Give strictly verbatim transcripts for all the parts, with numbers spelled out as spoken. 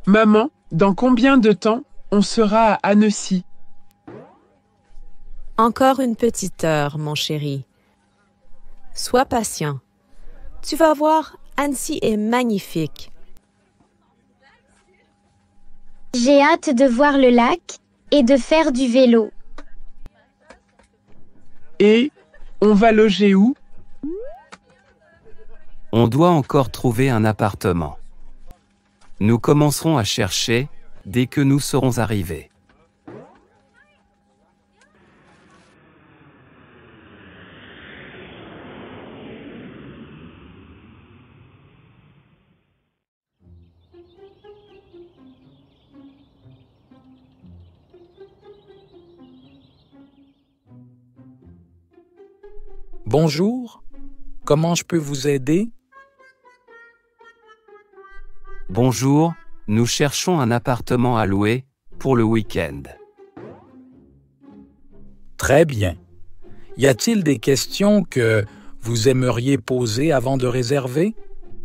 Maman, dans combien de temps on sera à Annecy? Encore une petite heure, mon chéri. Sois patient. Tu vas voir, Annecy est magnifique. J'ai hâte de voir le lac et de faire du vélo. Et on va loger où? On doit encore trouver un appartement. Nous commencerons à chercher dès que nous serons arrivés. Bonjour, comment je peux vous aider? Bonjour, nous cherchons un appartement à louer pour le week-end. Très bien. Y a-t-il des questions que vous aimeriez poser avant de réserver?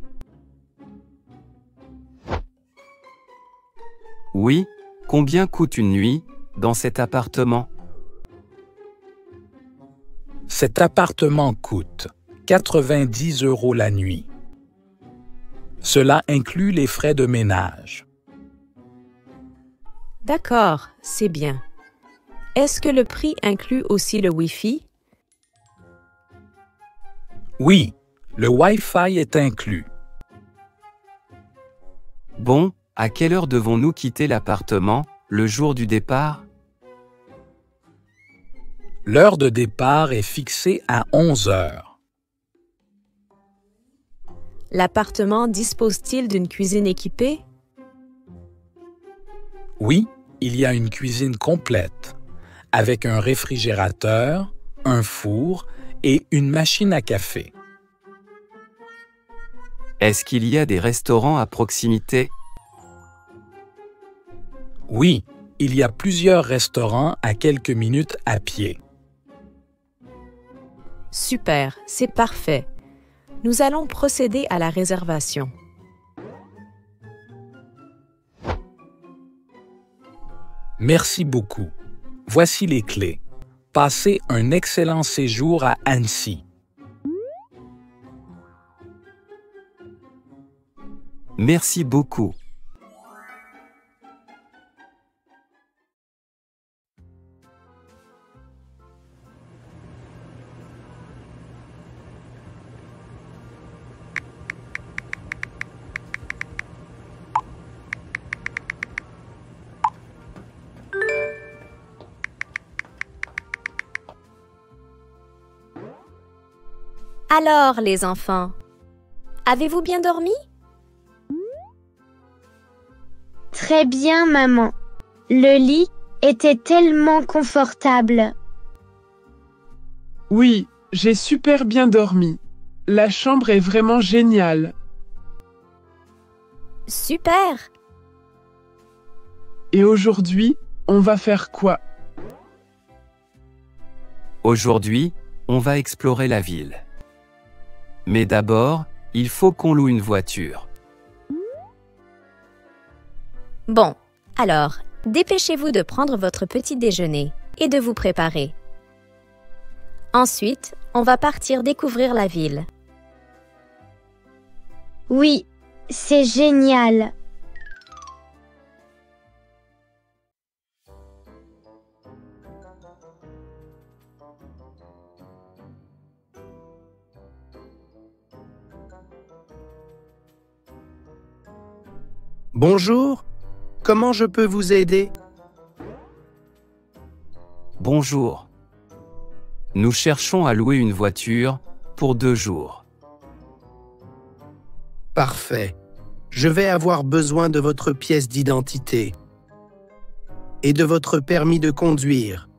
Oui, combien coûte une nuit dans cet appartement? Cet appartement coûte quatre-vingt-dix euros la nuit. Cela inclut les frais de ménage. D'accord, c'est bien. Est-ce que le prix inclut aussi le Wi-Fi? Oui, le Wi-Fi est inclus. Bon, à quelle heure devons-nous quitter l'appartement, le jour du départ? L'heure de départ est fixée à onze heures. L'appartement dispose-t-il d'une cuisine équipée? Oui, il y a une cuisine complète, avec un réfrigérateur, un four et une machine à café. Est-ce qu'il y a des restaurants à proximité? Oui, il y a plusieurs restaurants à quelques minutes à pied. Super, c'est parfait. Nous allons procéder à la réservation. Merci beaucoup. Voici les clés. Passez un excellent séjour à Annecy. Merci beaucoup. Alors, les enfants, avez-vous bien dormi? Très bien, maman. Le lit était tellement confortable. Oui, j'ai super bien dormi. La chambre est vraiment géniale. Super! Et aujourd'hui, on va faire quoi? Aujourd'hui, on va explorer la ville. Mais d'abord, il faut qu'on loue une voiture. Bon, alors, dépêchez-vous de prendre votre petit déjeuner et de vous préparer. Ensuite, on va partir découvrir la ville. Oui, c'est génial. Bonjour, comment je peux vous aider? Bonjour. Nous cherchons à louer une voiture pour deux jours. Parfait. Je vais avoir besoin de votre pièce d'identité et de votre permis de conduire.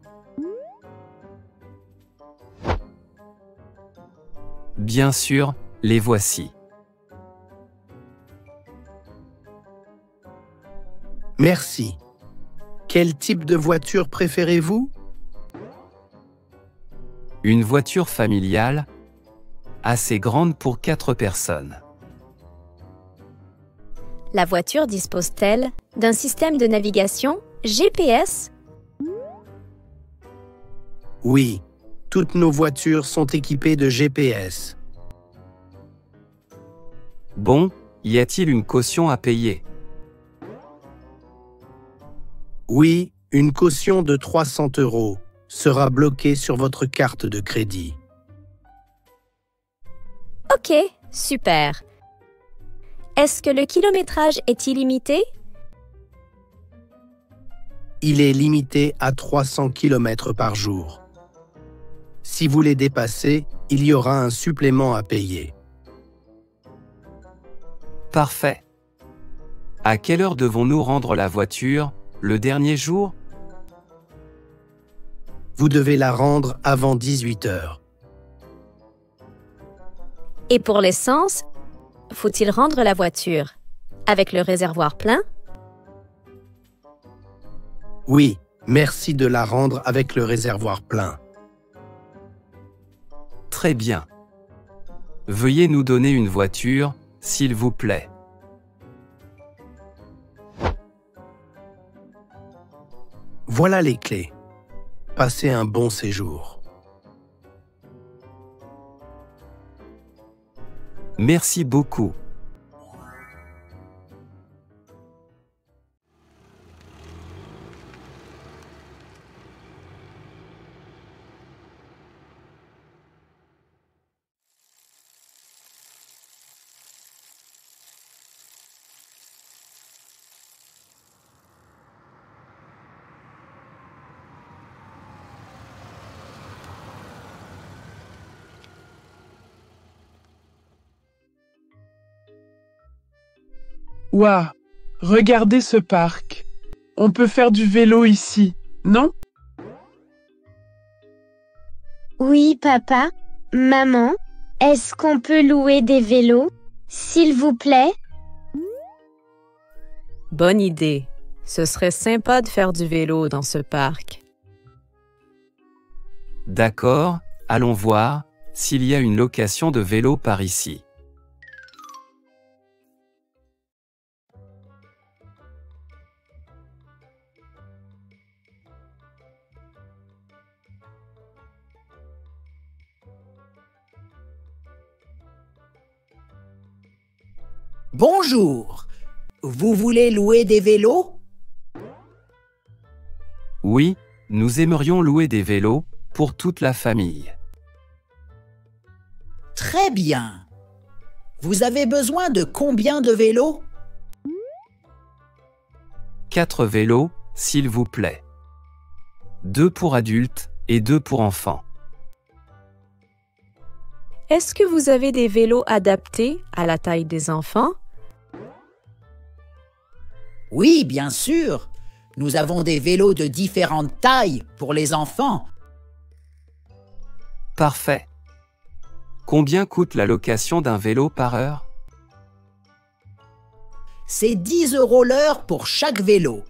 Bien sûr, les voici. Merci. Quel type de voiture préférez-vous? Une voiture familiale, assez grande pour quatre personnes. La voiture dispose-t-elle d'un système de navigation G P S? Oui, toutes nos voitures sont équipées de G P S. Bon, y a-t-il une caution à payer? Oui, une caution de trois cents euros sera bloquée sur votre carte de crédit. Ok, super. Est-ce que le kilométrage est illimité? Il est limité à trois cents kilomètres par jour. Si vous les dépassez, il y aura un supplément à payer. Parfait. À quelle heure devons-nous rendre la voiture, le dernier jour? Vous devez la rendre avant dix-huit heures. Et pour l'essence, faut-il rendre la voiture avec le réservoir plein? Oui, merci de la rendre avec le réservoir plein. Très bien. Veuillez nous donner une voiture, s'il vous plaît. Voilà les clés. Passez un bon séjour. Merci beaucoup. Waouh! Regardez ce parc. On peut faire du vélo ici, non? Oui, papa. Maman, est-ce qu'on peut louer des vélos, s'il vous plaît? Bonne idée. Ce serait sympa de faire du vélo dans ce parc. D'accord, allons voir s'il y a une location de vélo par ici. Bonjour. Vous voulez louer des vélos? Oui, nous aimerions louer des vélos pour toute la famille. Très bien. Vous avez besoin de combien de vélos? Quatre vélos, s'il vous plaît. Deux pour adultes et deux pour enfants. Est-ce que vous avez des vélos adaptés à la taille des enfants? Oui, bien sûr. Nous avons des vélos de différentes tailles pour les enfants. Parfait. Combien coûte la location d'un vélo par heure? C'est dix euros l'heure pour chaque vélo.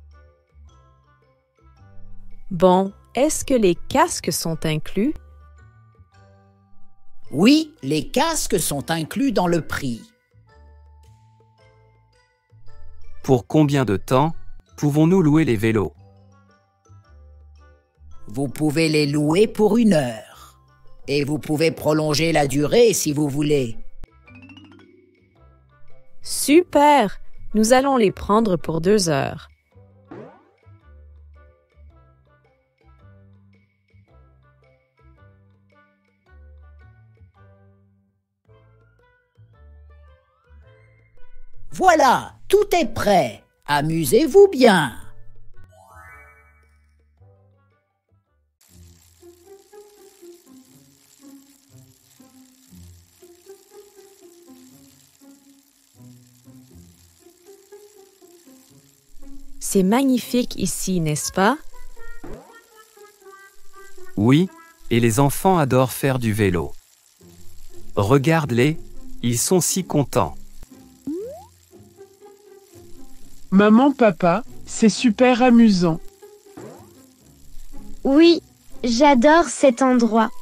Bon, est-ce que les casques sont inclus? Oui, les casques sont inclus dans le prix. Pour combien de temps pouvons-nous louer les vélos? Vous pouvez les louer pour une heure. Et vous pouvez prolonger la durée si vous voulez. Super! Nous allons les prendre pour deux heures. Voilà, tout est prêt. Amusez-vous bien. C'est magnifique ici, n'est-ce pas? Oui, et les enfants adorent faire du vélo. Regarde-les, ils sont si contents. Maman, papa, c'est super amusant. Oui, j'adore cet endroit.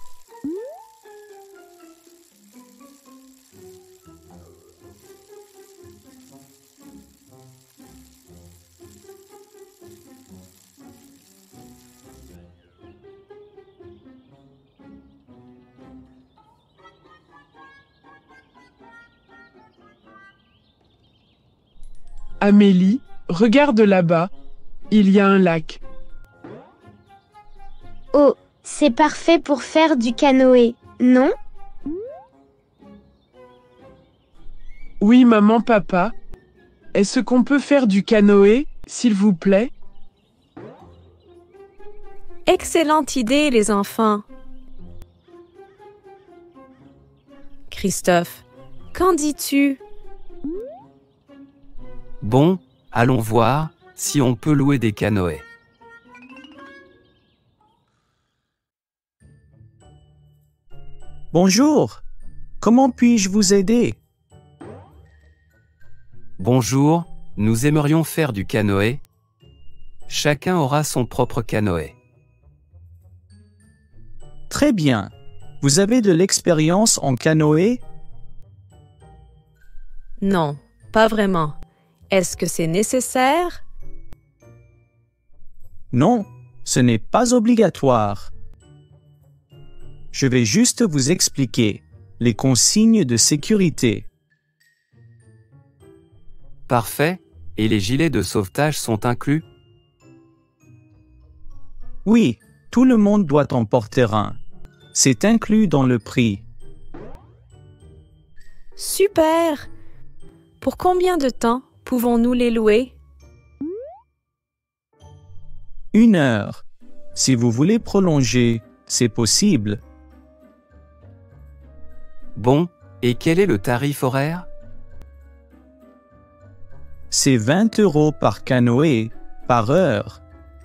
Amélie, regarde là-bas. Il y a un lac. Oh, c'est parfait pour faire du canoë, non? Oui, maman, papa. Est-ce qu'on peut faire du canoë, s'il vous plaît? Excellente idée, les enfants. Christophe, qu'en dis-tu? Bon, allons voir si on peut louer des canoës. Bonjour, comment puis-je vous aider? Bonjour, nous aimerions faire du canoë. Chacun aura son propre canoë. Très bien. Vous avez de l'expérience en canoë? Non, pas vraiment. Est-ce que c'est nécessaire? Non, ce n'est pas obligatoire. Je vais juste vous expliquer les consignes de sécurité. Parfait. Et les gilets de sauvetage sont inclus? Oui, tout le monde doit en porter un. C'est inclus dans le prix. Super! Pour combien de temps pouvons-nous les louer? Une heure. Si vous voulez prolonger, c'est possible. Bon, et quel est le tarif horaire? C'est vingt euros par canoë, par heure.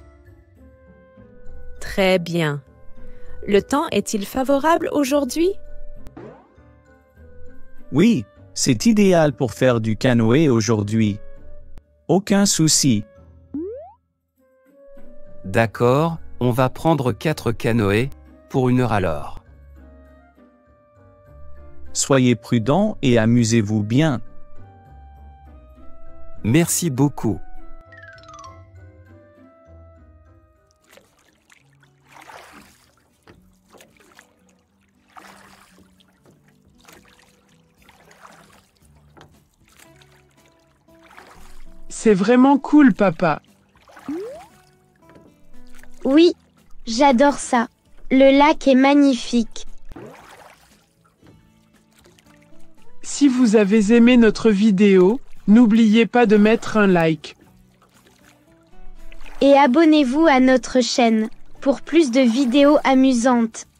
Très bien. Le temps est-il favorable aujourd'hui? Oui, c'est idéal pour faire du canoë aujourd'hui. Aucun souci. D'accord, on va prendre quatre canoës, pour une heure alors. Soyez prudents et amusez-vous bien. Merci beaucoup. C'est vraiment cool, papa. Oui, j'adore ça. Le lac est magnifique. Si vous avez aimé notre vidéo, n'oubliez pas de mettre un like. Et abonnez-vous à notre chaîne pour plus de vidéos amusantes.